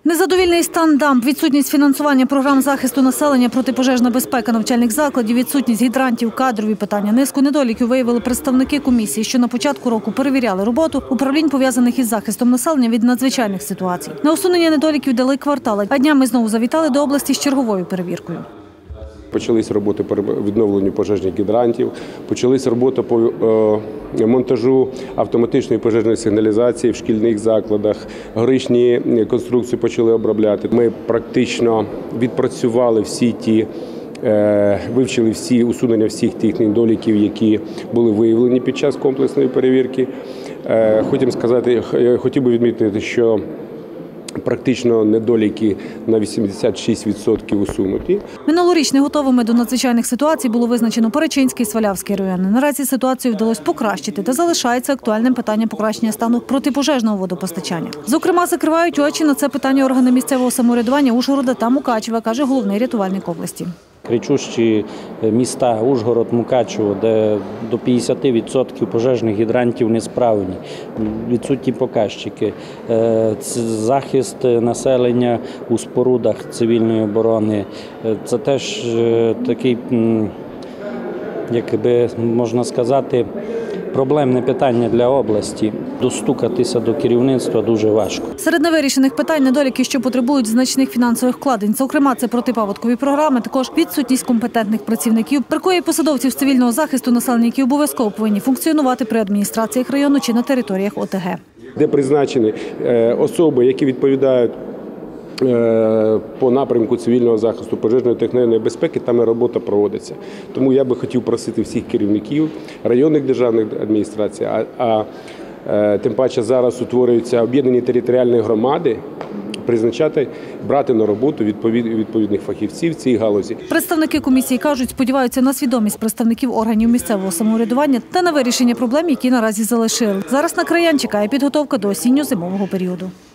Незадовільний стан дамб, відсутність фінансування програм захисту населення, протипожежна безпека навчальних закладів, відсутність гідрантів, кадрові питання. Низку недоліків виявили представники комісії, що на початку року перевіряли роботу управлінь, пов'язаних із захистом населення від надзвичайних ситуацій. На усунення недоліків дали квартали, а днями знову завітали до області з черговою перевіркою. Почалися роботи по відновленню пожежних гідрантів, почалися роботи по монтажу автоматичної пожежної сигналізації в шкільних закладах, горичні конструкції почали обробляти. Ми практично відпрацювали вивчили всі усунення всіх тих недоліків, які були виявлені під час комплексної перевірки. Хотів би відмітити, що практично недоліки на 86% усунуті. Минулоріч готовими до надзвичайних ситуацій було визначено Поречинський і Свалявський райони. Наразі ситуацію вдалося покращити та залишається актуальним питання покращення стану протипожежного водопостачання. Зокрема, закривають очі на це питання органи місцевого самоврядування Ужгорода та Мукачева, каже головний рятувальник області. Кричущі міста Ужгород, Мукачево, де до 50% пожежних гідрантів несправні, відсутні показчики, захист населення у спорудах цивільної оборони. Це теж такий, як би можна сказати, проблемне питання для області. Достукатися до керівництва дуже важко. Серед невирішених питань недоліки, що потребують значних фінансових вкладень. Зокрема, це протипаводкові програми, також відсутність компетентних працівників. Бракує посадовців з цивільного захисту населення, які обов'язково повинні функціонувати при адміністраціях району чи на територіях ОТГ. Де призначені особи, які відповідають по напрямку цивільного захисту, пожежної техногенної безпеки, там і робота проводиться. Тому я би хотів просити всіх керівників районних державних адміністрацій, тим паче зараз утворюються об'єднані територіальні громади, брати на роботу відповідних фахівців в цій галузі. Представники комісії кажуть, сподіваються на свідомість представників органів місцевого самоврядування та на вирішення проблем, які наразі залишили. Зараз на краян чекає підготовка до осінньо-зимового періоду.